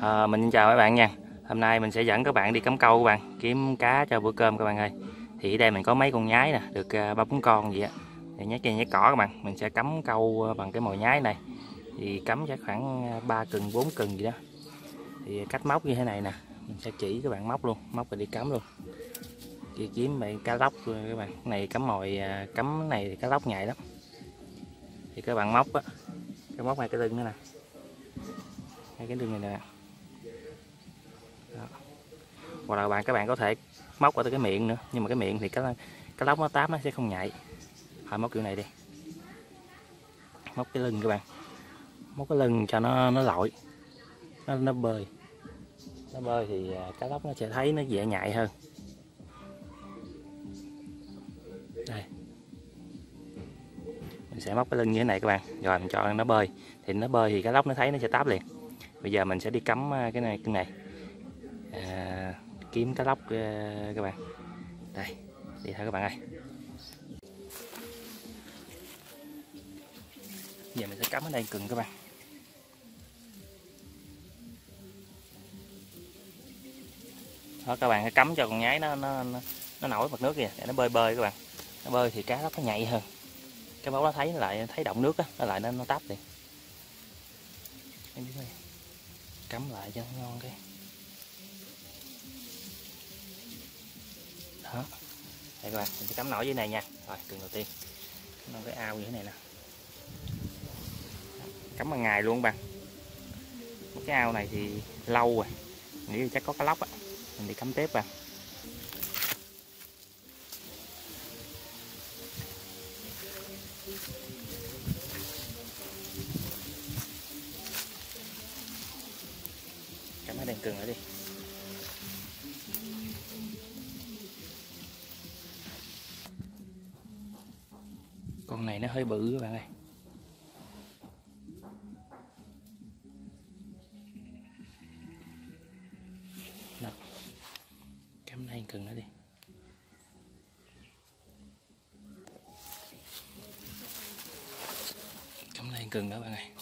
Mình chào các bạn nha. Hôm nay mình sẽ dẫn các bạn đi cắm câu các bạn, kiếm cá cho bữa cơm các bạn ơi. Thì ở đây mình có mấy con nhái nè, được 3-4 con vậy á. Thì nhái cây nhái cỏ các bạn, mình sẽ cắm câu bằng cái mồi nhái này. Thì cắm chắc khoảng 3 cần 4 cần gì đó. Thì cách móc như thế này nè, mình sẽ chỉ các bạn móc luôn, móc rồi đi cắm luôn. Đi kiếm mấy cá lóc các bạn. Cái này cắm mồi cắm này thì cá lóc nhạy lắm. Thì các bạn móc á, cái móc hai cái lưng nữa nè. Hai cái lưng này nè. Đó. Hoặc là các bạn có thể móc ở cái miệng nữa, nhưng mà cái miệng thì cái lóc nó táp nó sẽ không nhạy. Thôi móc kiểu này đi, móc cái lưng các bạn, móc cái lưng cho nó lội, nó bơi, thì cá lóc nó sẽ thấy nó dễ nhạy hơn. Đây, mình sẽ móc cái lưng như thế này các bạn, rồi mình cho nó bơi, thì nó bơi thì cá lóc nó thấy nó sẽ táp liền. Bây giờ mình sẽ đi cắm cái này kiếm cá lóc các bạn. Đây, đi thôi các bạn ơi. Giờ mình sẽ cắm ở đây cần các bạn. Đó, các bạn hãy cắm cho con nhái nó nổi mặt nước kìa để nó bơi các bạn. Nó bơi thì cá nó nhạy hơn. Cái máu nó thấy động nước á, nó táp liền. Cắm lại cho nó ngon cái. Đó. Đây các bạn, mình sẽ cắm nổi dưới này nha. Rồi, cần đầu tiên. Cắm cái ao như thế này nè. Cắm bằng ngày luôn bạn. Cái ao này thì lâu rồi. Nghĩ là chắc có cá lóc á. Mình đi cắm tiếp bạn. Cắm cái đèn cừng lại đi. Con này nó hơi bự các bạn ơi. Đó. Cắm đèn cừng nó đi. Cắm đèn cừng đó bạn ơi.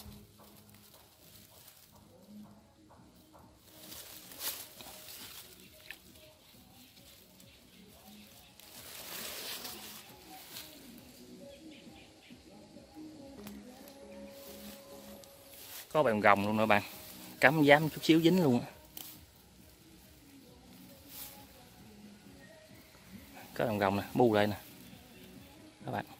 Có bàn gồng luôn nữa bạn, cắm dám chút xíu dính luôn. Có bàn gồng nè, bu lại nè các bạn.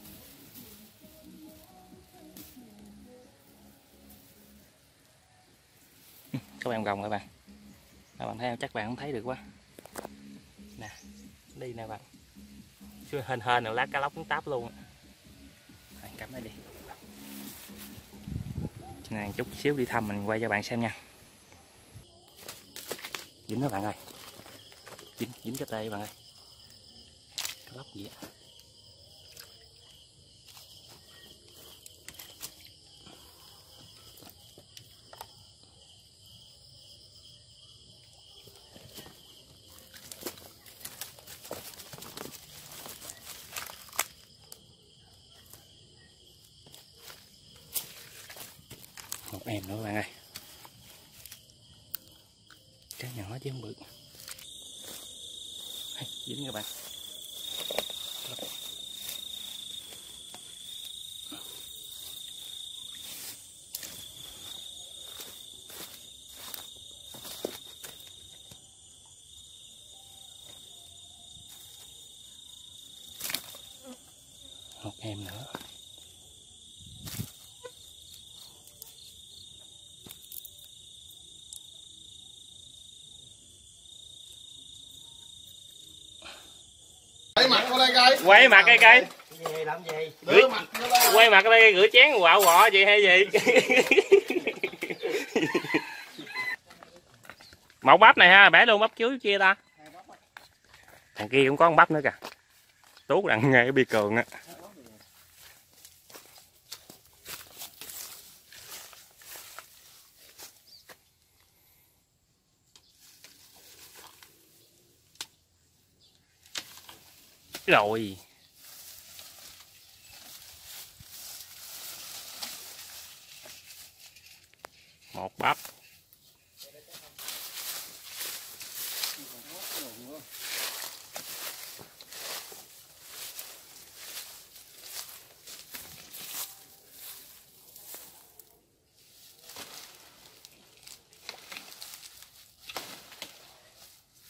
Có bàn gồng các bạn. Các bạn thấy không? Chắc bạn không thấy được quá nè, đi nè bạn, chứ hên rồi lá cá lóc cũng táp luôn. Rồi, cắm nó đi. Này chút xíu đi thăm mình quay cho bạn xem nha. Dính đó bạn ơi, dính cái tay bạn ơi. Cá lóc gì á. Một em nữa bạn ơi, cá nhỏ chứ không bự. Dính các bạn. Một em nữa. Quay mặt cây cây. Làm gì? Quay mặt đây rửa chén quạo quọ gì hay gì? Một bắp này ha, bẻ luôn bắp chuối chia ta. Thằng kia cũng có con bắp nữa kìa. Tú đằng ngay bi cường á. Rồi. Một bắp.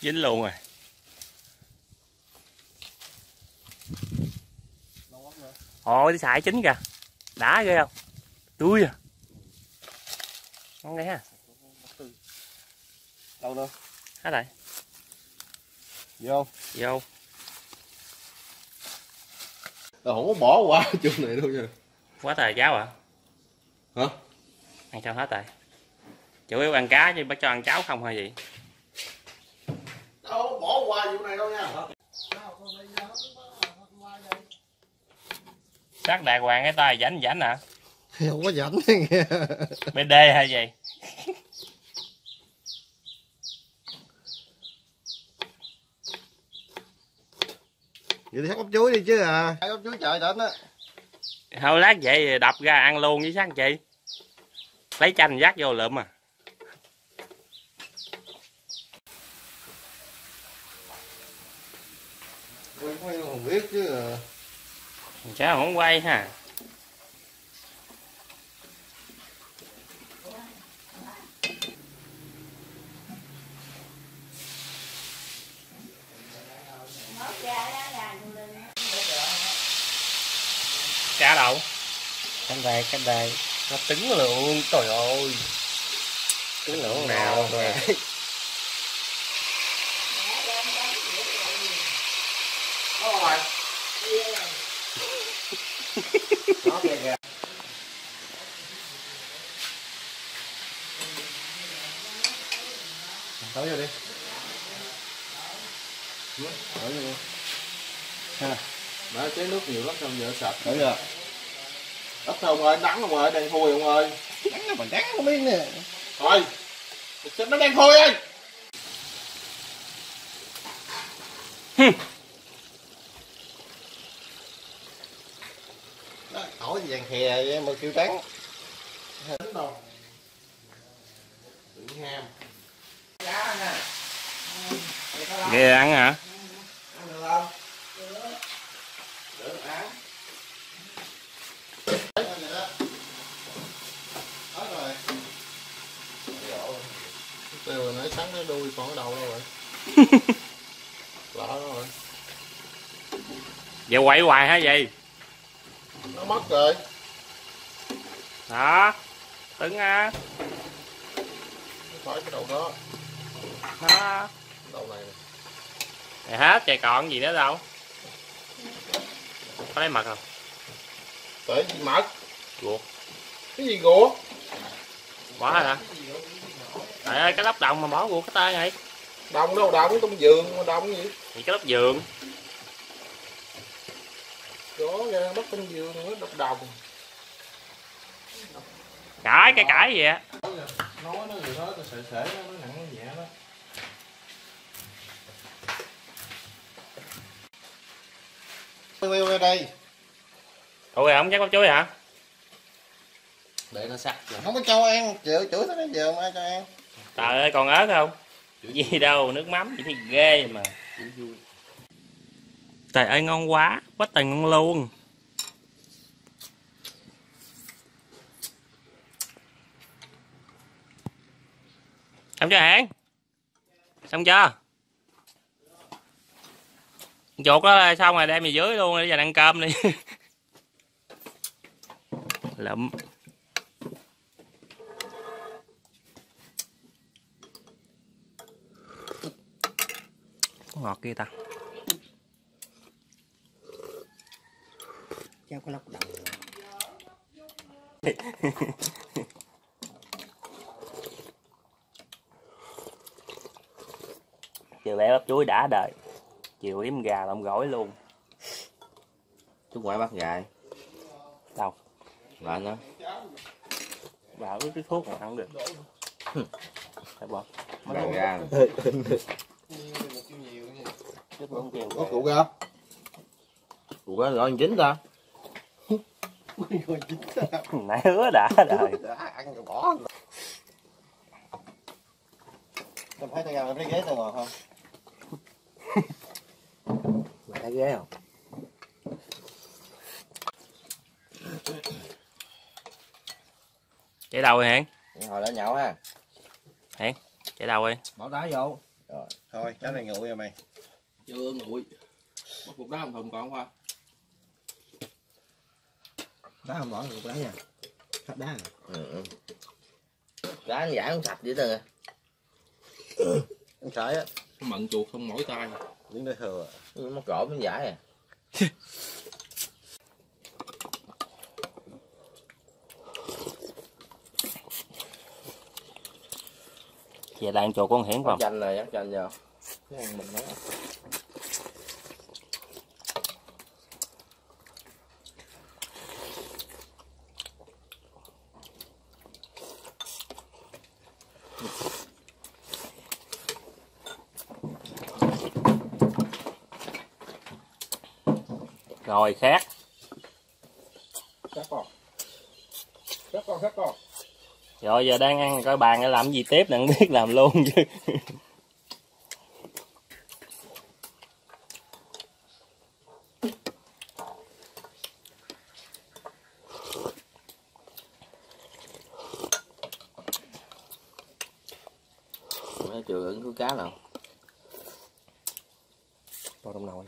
Dính luôn rồi. Ôi xài chín kìa. Đã ghê không? Tươi à. Ngon nghe ha. Đâu đâu? Hết rồi. Vô. Vô. Không có bỏ qua chỗ này đâu nha. Quá trời cháo à? Hả? Ăn sao hết rồi? Chủ yếu ăn cá chứ bắt cho ăn cháo không hay gì? Đâu bỏ qua chỗ này đâu nha. Sắc đàng hoàng cái tay rảnh rảnh hả? Không có rảnh nghe. BD hay gì? Vậy thì hấp ốc chuối đi chứ à. Hấp ốc chuối trời đến á. Thôi lát vậy đập ra ăn luôn với sáng chị. Lấy chanh dắt vô lượm à. Quay không biết chứ à. Sao không quay ha? Cá đâu? Cái đây nó trứng luôn, trời ơi. Trứng lượng nào rồi. Nó kìa kìa. Tới vô đi. Tới vô đi. Ha. Đó chế nước nhiều lắm xong giờ sạch. Tới chưa? Đất không ơi, đắng không ơi, đang thui không ơi. Đắng là mình đắng không biết nè. Thôi. Nó đang thui ơi. Đó, hỏi vàng hè mà kêu trắng. Tính đâu. Đừng ham. Cá nha. Ghê ăn hả? Ăn được không? Được ăn. Hết rồi. Tiêu rồi nãy sáng cái đuôi còn ở đâu đâu rồi. Lỡ đó rồi. Vậy quậy hoài hả vậy? Nó mất rồi. Đó. Tứng á. Khỏi cái đầu đó. Đó. Đầu này. Này hết trời còn gì nữa đâu. Có lấy mật không? Tới gì mật? Ruột. Cái gì ruột? Bỏ hết hả? Trời ơi cái lóc đồng mà bỏ ruột cái tay này. Đồng đâu đồng, trong giường mà đồng gì? Thì cái lóc giường. Đó ra bắt trong giường nữa, độc đồng. Cái cãi gì vậy? Nói nó gì đó, tao sể nó nặng nó nhẹ đó. Quay đây. Ủa không chắc có chuối hả? Để nó sắc rồi. Không có cho ăn, chịu chửi nó giờ mà ai cho ăn. Trời ơi còn ớt không? Gì đâu, nước mắm gì thì ghê mà. Trời ơi ngon quá, quá trời ngon luôn. Xong chưa Hạng? Xong chưa? Chuột đó xong rồi đem về dưới luôn để giờ ăn cơm đi. Lụm. Có ngọt kia ta. Cháu có lóc đầu. Chiều bé bắp chuối đã đời. Chiều yếm gà làm gỏi luôn. Chú ngoại bắt gà. Đâu? Lại nữa. Bảo cái thuốc này ăn được. Phải bỏ. Gà gà. Có cụ gà. Cụ gà gọi chín ta. Nãy hứa đã đời. Ăn rồi bỏ. Em thấy tao em thấy ghế tao ngồi không? Mày thấy ghế không? Chạy đầu rồi Hẹn. Hồi đã nhậu ha. Hẹn, chạy đầu đi. Bỏ đá vô. Rồi. Thôi cái này nguội rồi mày. Chưa nguội. Bắt cục đá không thùng còn không? Đá không bỏ cục đá nha. Sạch đá. Đá giả không sạch vậy thôi. Ăn sải á. Mận chuột không mỏi tay. Đứng đây thừa. Nó cỏ nó giả à. Về lại ăn chuột con hiển không? Chanh rồi, dắt chanh vào. Cái ăn mình đó. Rồi khát. Khát con. Rồi giờ đang ăn coi bàn làm gì tiếp nè, không biết làm luôn chứ. Nó chưa ứng cứu cá nào. Vào trong nồi.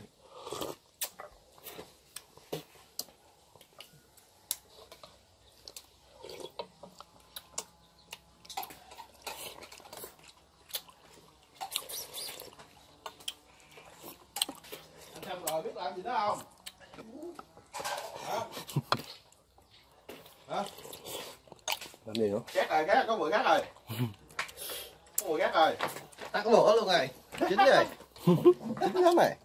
Ăn rồi biết làm gì đó không? Hả? Làm gì nữa? Gác rồi, có mùi gác rồi. Có mùi gác rồi. Tắt cái lửa luôn rồi. Chín rồi. Chín lắm rồi.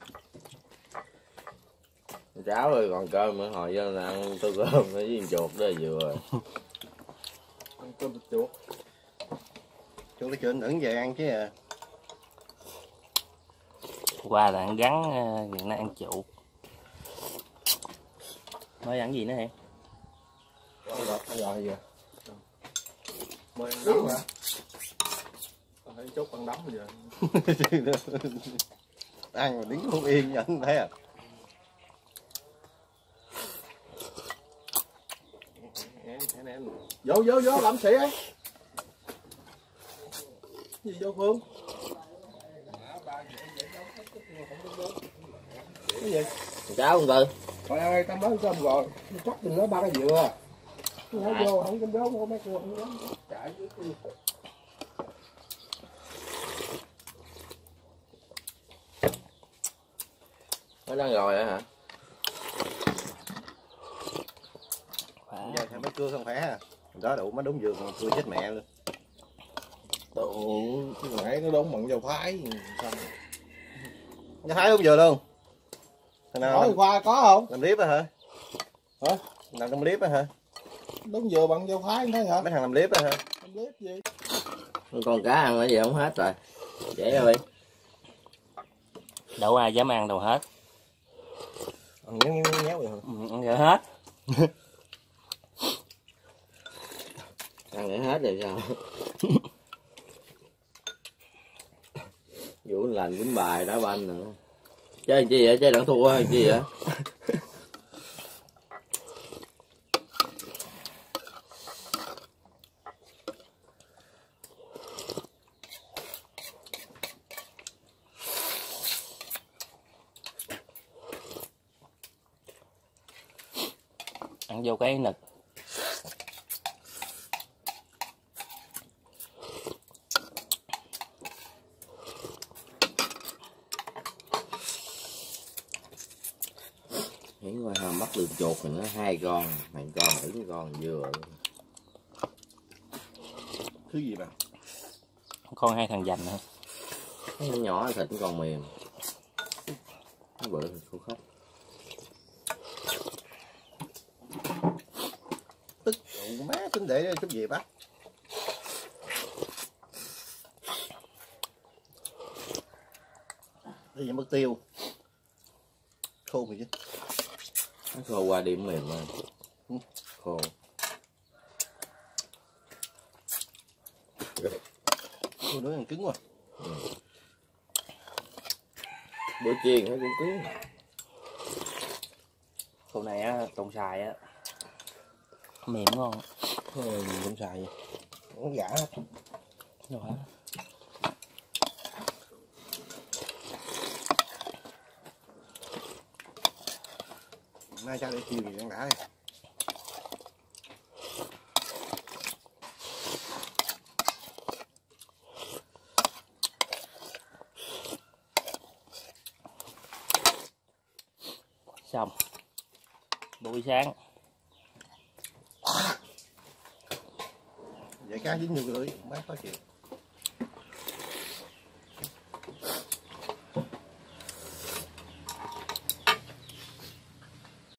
Cháo rồi còn cơm nữa, hồi giờ là ăn tô cơm với viên chuột đó là vừa rồi. Ăn cơm thịt chuột. Chuột nó chưa ẩn về ăn chứ à. Qua là ăn gắn, hiện nay ăn chuột. Mới ăn gì nữa hả? Ăn rồi giờ. Mời ăn đấm hả? Tao thấy chốt ăn đấm bây giờ. Ăn mà đứng không yên vậy anh thấy à? Vô làm xị ấy. Gì vô Phương? Cái gì? Cháo không Tư? Trời ơi, tao nói cơm rồi. Chắc đừng nói ba cái dừa. Nó vô không cơm đốt mấy cua không dám chạy với tôi. Nó đang rồi hả? Giờ thằng mấy cưa không khỏe ha. Đó đủ mới đúng giường mà cưa chết mẹ luôn. Đủ nãy nó đốn mận dầu thái xong. Nó thái không vừa luôn. Thằng nào Hỏi khoa có không? làm clip á hả? Hả? Làm trong clip á hả? Đốn dừa bằng dầu thái thấy hả? Mấy thằng làm clip á hả? Không biết gì. Con cá ăn cái gì không hết rồi. Dễ rồi. Đâu ai dám ăn đâu hết. Ăn nhéo vậy hả? Ăn vậy hết. Ăn để hết rồi sao? Vũ lành quýnh bài đá banh nữa. Chơi chi vậy? Chơi đặng thua hay chi vậy? Ăn vô cái nực. Hiển qua hòm bắt được chuột rồi nó 2 con, mày con ửng con vừa. Thứ gì bà? Con 2 thằng dành hả? Nó nhỏ thịt còn mềm. Nó bự khô khóc. Tức má tính để chút gì bác. Đây là mất tiêu. Khô rồi chứ. Nó khô qua điểm mềm lên. Khô. Khô nữa ăn cứng quá. Bữa chiên nó cũng cứng. Con này á, tôm xài á. Mềm ngon. Không xài gì. Nó giả hết. Rồi. Nay cha để chiều gì ăn đã đi. Xong buổi sáng. Vậy cá dính nhiều lưỡi, bác khó chịu.